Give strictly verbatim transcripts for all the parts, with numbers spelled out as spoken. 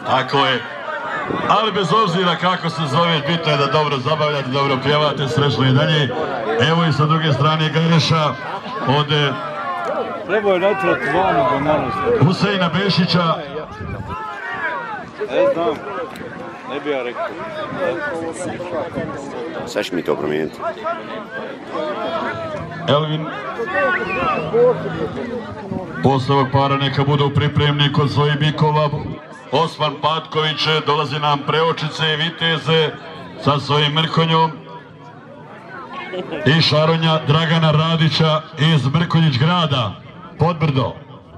Tako je. Ali bez obzira kako se zove, bitno je da dobro zabavljate, dobro pjevate, srećno i dalje. Evo i sa druge strane Gareša od Huseina Bešića. Ne znam, ne bi ja rekao. Sad će mi to promijeniti. Elvin. Posle ovog para neka budu pripremni kod svojih bikova. Osman Patković dolazi nam Preočice i Viteze sa svojim Mrkonjom. I Šaronja Dragana Radića iz Mrkonjić grada, Podbrdo.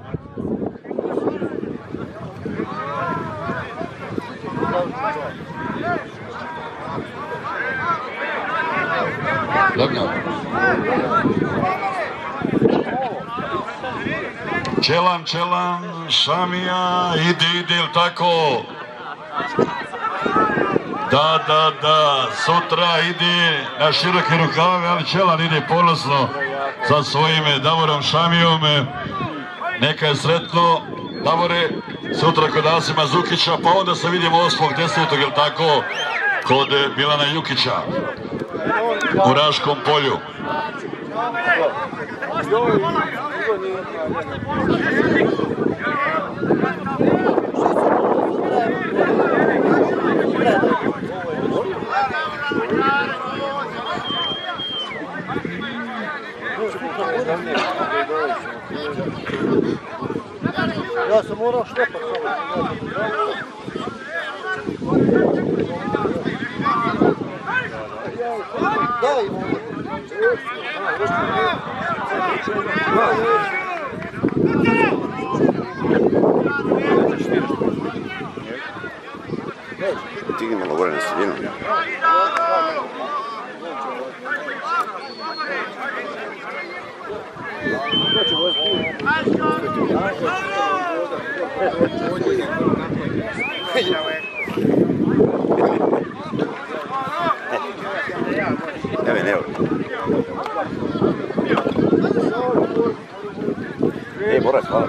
Čelan, čelan, Šamija, ide, ide, ili tako? Da, da, da, sutra ide na široke rukave, ali Čelan ide ponosno sa svojim Davorom Šamijom. Neka je sretno, Davore, sutra kod Asima Zukića, pa onda se vidimo osmog desetog, ili tako, kod Milana Jukića u Raškom polju. Ja sam morao štepat. Daj mu. Stigni malo gore na sredinu. Evo, evo. Ej, Borac, hvala.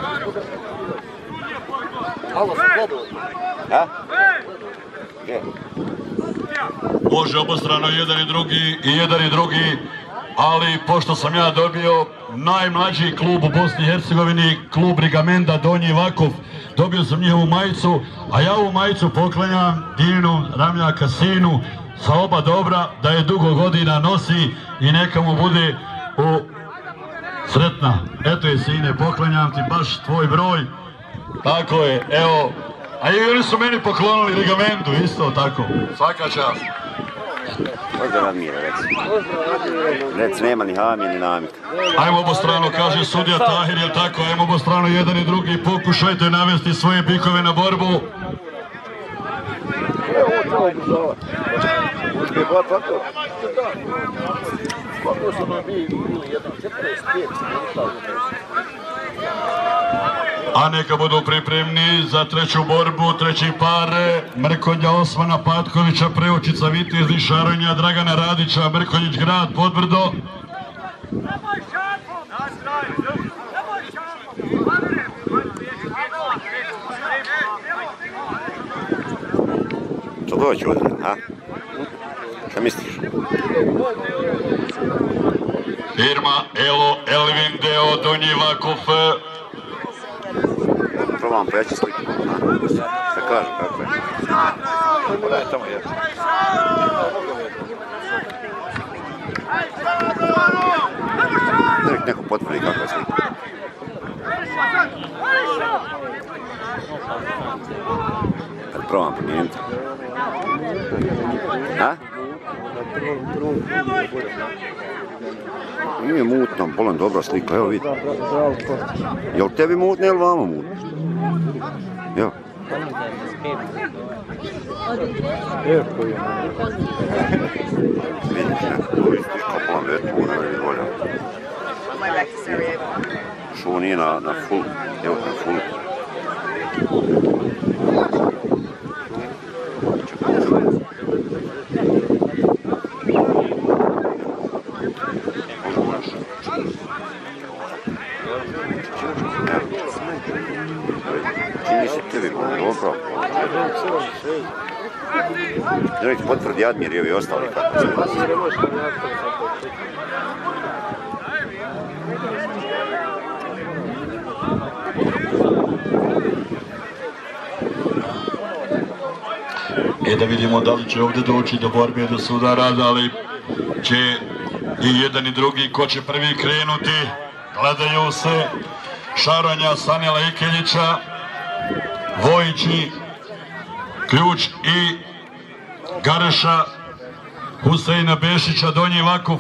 Halo, sam gledao. Ha? Gdje? Može obostrano jedan i drugi, i jedan i drugi, ali pošto sam ja dobio najmlađi klub u Bosni i Hercegovini, klub Rigamenda Donji Vakov, dobio sam njihovu majicu, a ja ovu majicu poklanjam Dinu Ramljaka sinu sa oba dobra, da je dugo godina nosi i neka mu bude u sretna. Eto je, sine, poklanjam ti baš tvoj broj. Tako je, evo. A i oni su meni poklonili Rigamendu, isto tako. Svaka čast. Pozdrav od mira, reci. Reci, nema ni hamije, ni namika. Ajmo obostrano, kaže sudija Tahir, jel tako? Ajmo obostrano, jedan i drugi, pokušajte navesti svoje bikove na borbu. A neka budu pripremni za treću borbu, treći par, Mrkonja Osmana Patkovića, Preočica Vitez i Šaronja Dragana Radića, Mrkonjić grad, Podbrdo. Što doći ovdje, a? Šta misliš? Firma Elo Elvin Deo Donji Vakov. Probam pojaći sliku. Šta kažu, kako je? Daj, tamo je. Nek neko potvrdi kakva je slika. Kad probam promijeniti. Ha? Nije mutno, bolan dobra slika, evo vidi. Jel tebi mutno ili vama mutno? Evo. Vidiš nekako, vidiš kao bolan vetu, ne vidi volja. Što nije na full, evo na full. inicijative, dobro. Nek potvrdi Admir i ovi ostali kako se glasi. E da vidimo da li će ovdje doći do borbe, do sudara, da li će i jedan i drugi, ko će prvi krenuti. Gledaju se Šaronja, Sanela, Ikeljića, Vojići, Ključ i Gareša, Huseina, Bešića, Donji Vakuf.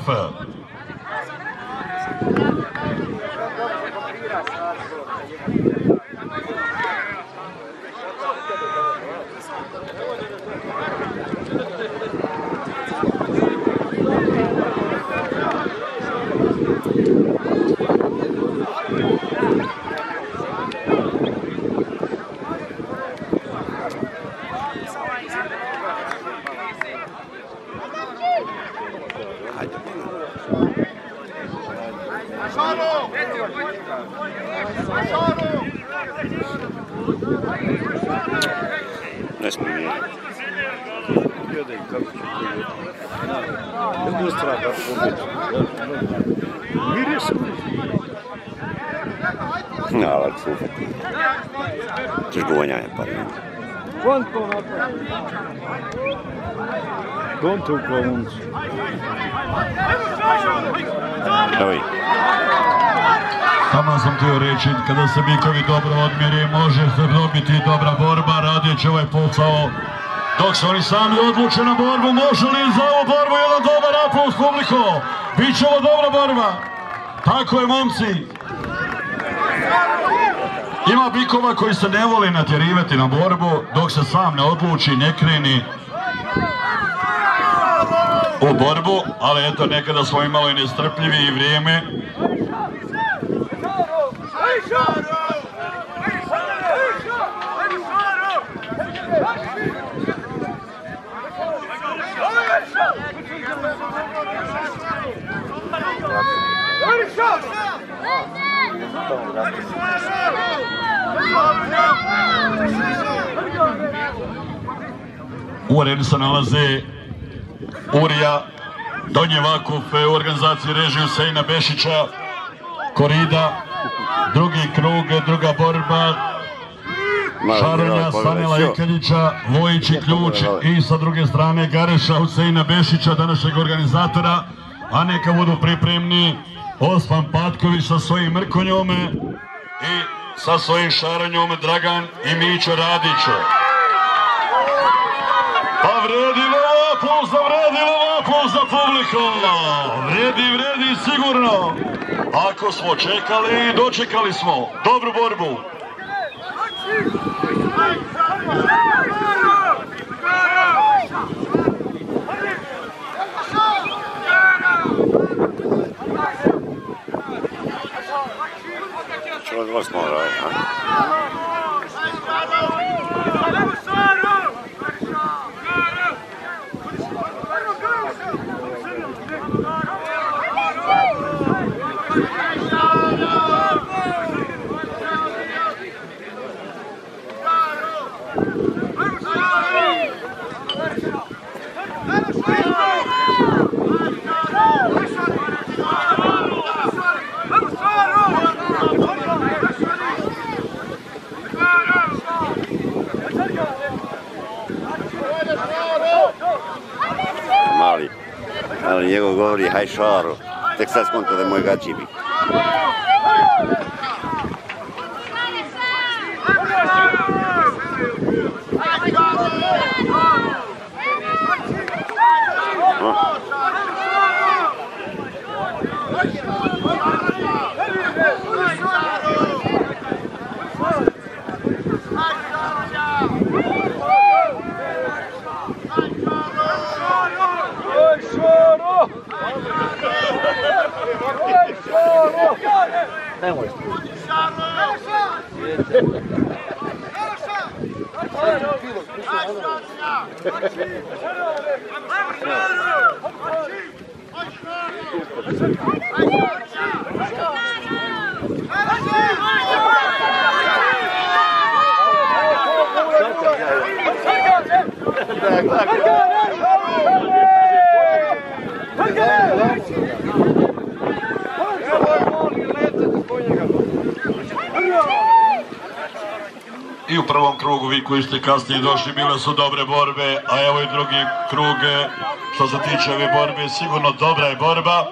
Ne smije nije. Gledaj kako će pojeti. Jednu stranu pobjeti. Mir je se No, ali super. Ćeš govonjanje par minuta. Konto napravi. Konto u komuncu. Evo i. Tamo sam htio reći, kada se bikovi dobro odmjeri, može se dobiti dobra borba, radit će ovaj posao. Dok se oni sami odluče na borbu, može li za ovu borbu jedan dobar aplauz publiko? Biće ovo dobra borba. Tako je, momci. Ima bikova koji se ne voli natjerivati na borbu, dok se sam ne odluči, ne kreni u borbu, ali eto, nekada smo imali nestrpljivi i vrijeme. U areni se nalaze Urija, Donji Vakuf, u organizaciji režije Huseina, Bešića, korida, drugi krug, druga borba, Šaronja, Sanela, Ikeljića, Vojići, Ključ i sa druge strane Gareša, Huseina, Bešića, današnjeg organizatora, a neka budu pripremni Osman Patković sa svojim Mrkonjom i sa svojim Šaronjom Dragan i Mićo Radić. Pa vredi ovo aplauz, vredi ovo aplauz za publiku. Vredi, vredi sigurno. Ako smo čekali, dočekali smo dobru borbu. Čelo dva smo ovaj, a? Mali, ali njegov govori haj šaro, tek sad skonto da je moj gađi bi. Nemoj. I u prvom krugu, vi koji ste kasnije došli, bile su dobre borbe, a evo i drugi krug, što se tiče ove borbe, sigurno dobra je borba.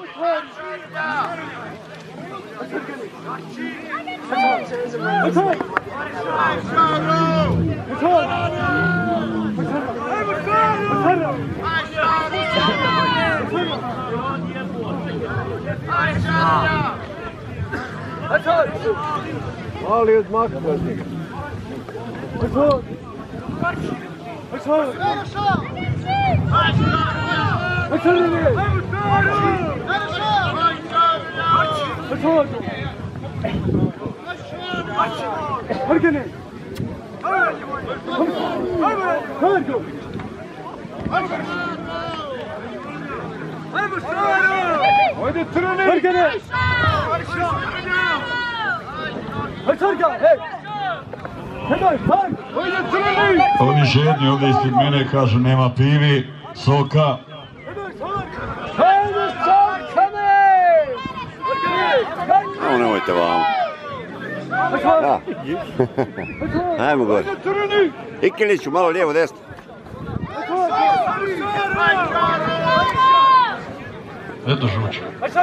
Ali odmah od njega. Hajde crni! Ovi žedni ovdje ispred mene kažu nema pivi, soka. Evo nemojte vam. Da. Ajmo gore. Ikeljiću, malo lijevo, desno. Eto žuće.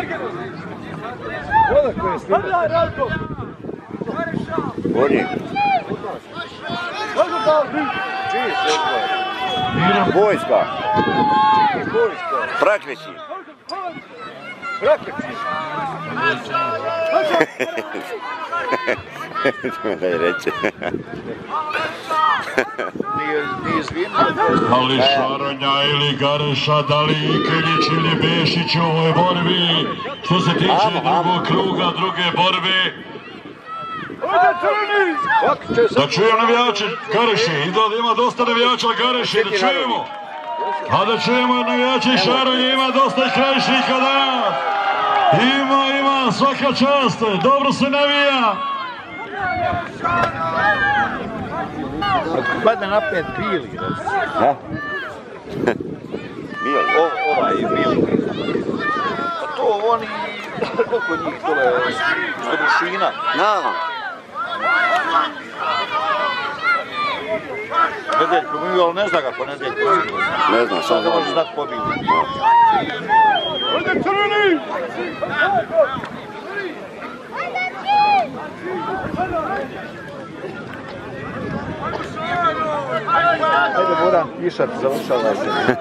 Gornji. Vojska. Prakreći. Daj reći. Ali Šaronja ili Gareša, da li Ikeljić ili Bešić u ovoj borbi, što se tiče drugog kruga, druge borbe. Da čujem navijače Gareše, i da ima dosta navijača Gareše, da čujemo. A da čujemo navijače Šaronje, ima dosta i Krajišnika danas. Ima, ima, svaka čast, dobro se navija. Padne na pet bili. Ha? Bili? Ovaj bili. A to oni, koliko njih dole, što dušina. Na. Nedeljko mi, ali ne zna kako Nedeljko mi. Ne znam, sam da može znat pobili. Ajde crveni! Ajde moram pišat, završavaj se.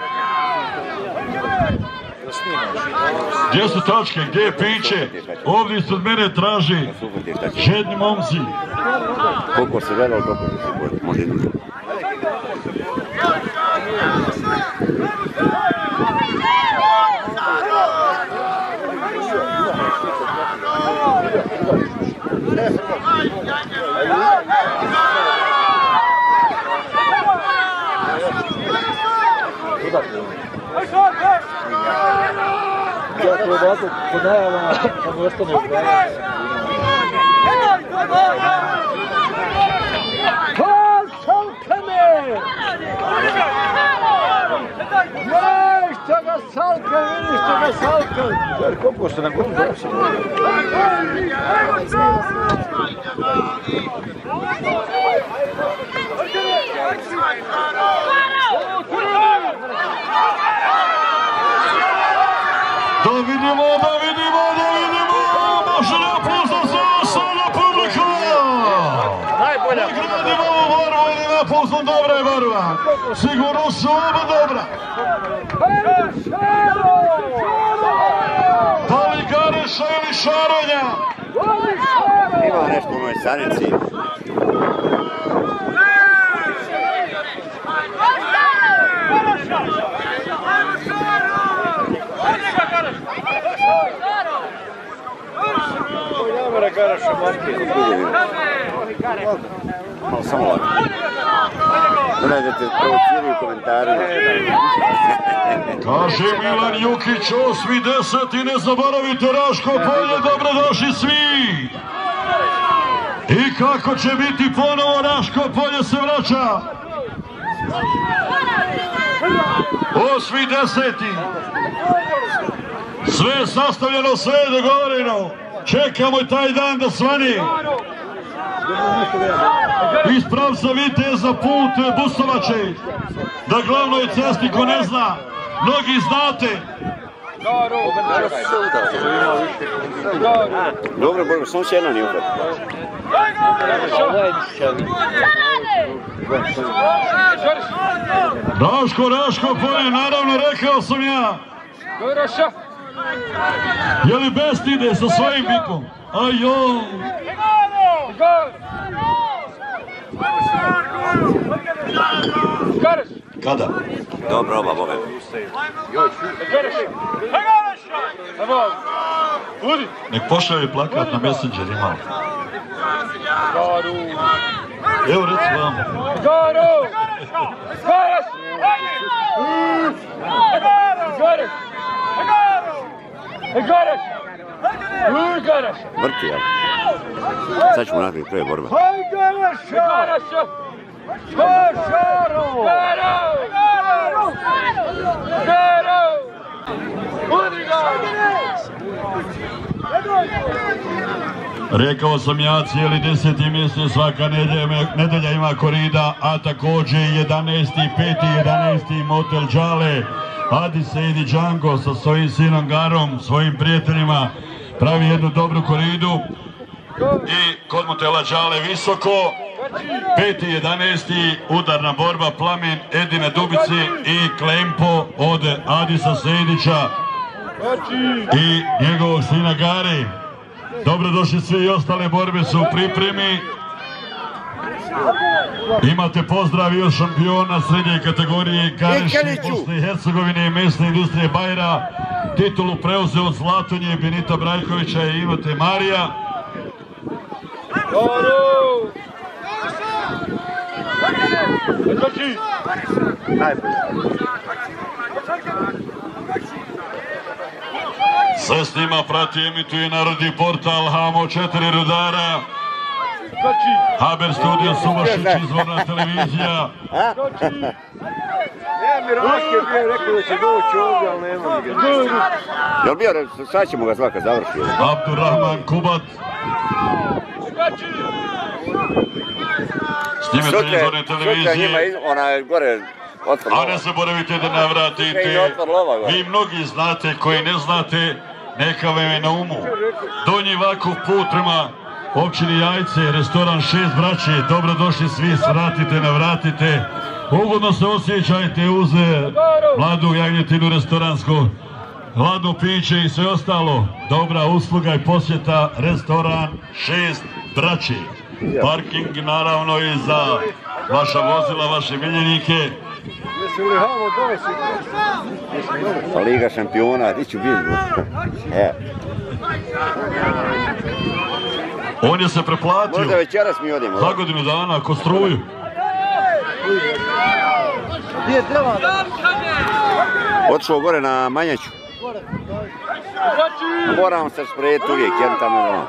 Gdje su tačke, gdje je piće? Ovdje ispred mene traži žedni momci. Koliko se gledalo, koliko se gledalo, može i duže. Ja to ovako po najavama, samo ostane u kraju. Salkane! Nešto ga salka, vidiš što ga salka! Jer koliko ste na golu došli? Da vidimo, da vidimo, da vidimo! Može li aplauz za sada publika? Najbolja! Nagradimo ovu borbu ili napuzno dobra je borba. Sigurno su oba dobra. Da li Gareša ili Šaronja? Ima nešto u mojoj sanici. Gareša Marke. Malo samo lako. Gledaj da te provociraju komentarima. Kaže Milan Jukić, osmi deseti, ne zaboravite Raško polje, dobrodošli svi! I kako će biti ponovo Raško polje se vraća? Osmi deseti. Sve je sastavljeno, sve je dogovoreno. Čekamo taj dan da svani. Iz pravca Viteza put Busovače. Da glavnoj cesti, ko ne zna, mnogi znate. Dobro, Borba, samo se jedna nije upravo. Raško, Raško, polje, naravno rekao sam ja. Je li Best ide sa svojim bikom? Ajo! Kada? Dobro, oba, Boga. Nek pošalje plakat na Messenger, imao. Evo reci vam. Vrti, jel? Sad ćemo napraviti prve borbe. Rekao sam ja, cijeli deseti mjesec svaka nedelja ima korida, a također jedanaesti, peti, jedanaesti motel Đale, Adi Sejdi Džango sa svojim sinom Garom, svojim prijateljima, pravi jednu dobru koridu. I kod motela Đale visoko, peti, jedanaesti udarna borba Plamen Edine Dubici i Klempo od Adisa Sejdića i njegovog sina Gari. Dobrodošli svi i ostale borbe su u pripremi. Imate pozdrav i od šampiona srednje kategorije Gareši Bosne i Hercegovine i mesne industrije Bajra. Titulu preuzeo od Zlatonje Benita Brajkovića i imate Marija. Sve snima, prati, emituje narodni portal Hamo četiri Rudara, Haber studio Subašić, izvorna televizija. Ja mi Raske bio rekao da će doći ovdje, ali nema ga. Jel bio, sad ćemo ga zvaka završiti. Abdurrahman Kubat. Snimite izvorne televizije. A ne zaboravite da navratite, vi mnogi znate, koji ne znate, neka vam je na umu. Donji Vakuf put prema općini Jajce, restoran Šest braće, dobrodošli svi, svratite, navratite. Ugodno se osjećajte uz mladu jagnjetinu restoransko, hladno piće i sve ostalo. Dobra usluga i posjeta, restoran Šest braće. Parking naravno i za vaša vozila, vaše miljenike. Pa Liga šampiona, di ću biti? On je se preplatio. Možda večeras mi odemo. Za godinu dana, ko struju. Otišao gore na Manjaču. Moram se sprediti uvijek, jer tamo je ono.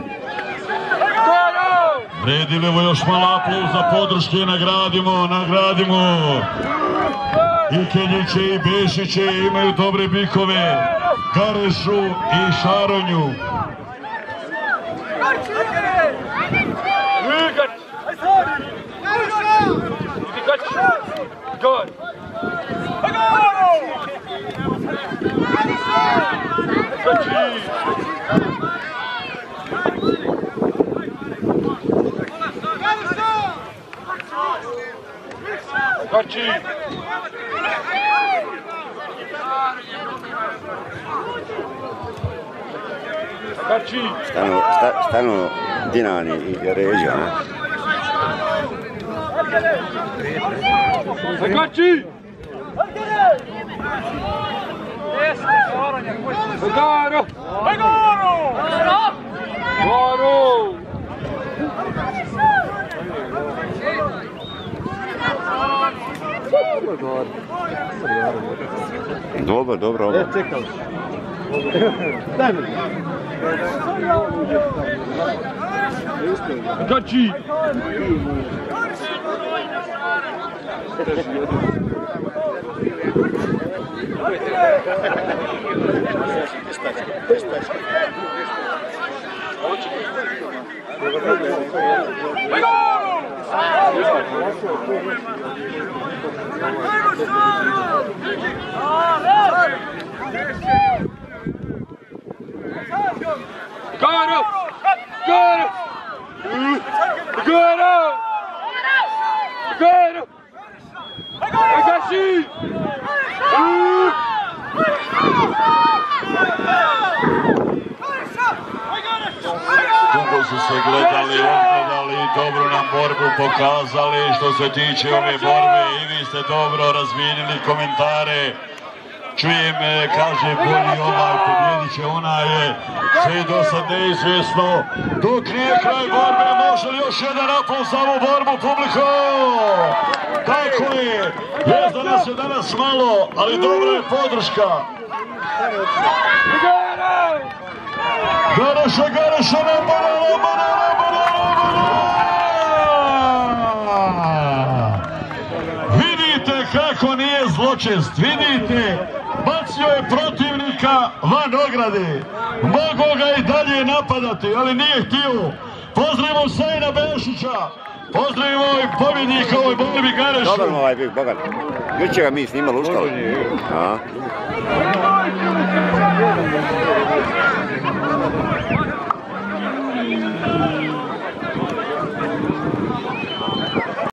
Vredi evo još malo aplauz za podrške, nagradimo, nagradimo. Ikeljiće i Bešiće imaju dobre bikove, Garešu i Šaronju. Stanu, sta, stanu Dinani i Ređa, ne? Zagači! Garo! Garo! Garo! Dobro, dobro, ovo. Čekam. Daj mi. Gači! Garo! Garo! Garo! Garo! Bešić! Dugo su se gledali, odgledali, dobro nam borbu pokazali. Što se tiče ove borbe, i vi ste dobro razmijenili komentare. Čujem, kaže, bolji ovaj, pobjedit će onaj, sve do sad neizvjesno. Dok nije kraj borbe, može li još jedan aplauz za ovu borbu, publiko? Tako je, jest da nas je danas malo, ali dobra je podrška. Gareša, Gareša, nabara, nabara, nabara, nabara! Vidite kako nije zločest, vidite, bacio je protivnika van ograde. Mogu ga i dalje napadati, ali nije htio. Pozdravimo Husejna Bešića, pozdravimo i pobjednika ovoj borbi Garešu. Dobar mu ovaj bih, bogat. Juče ga mi snimali uštali. A?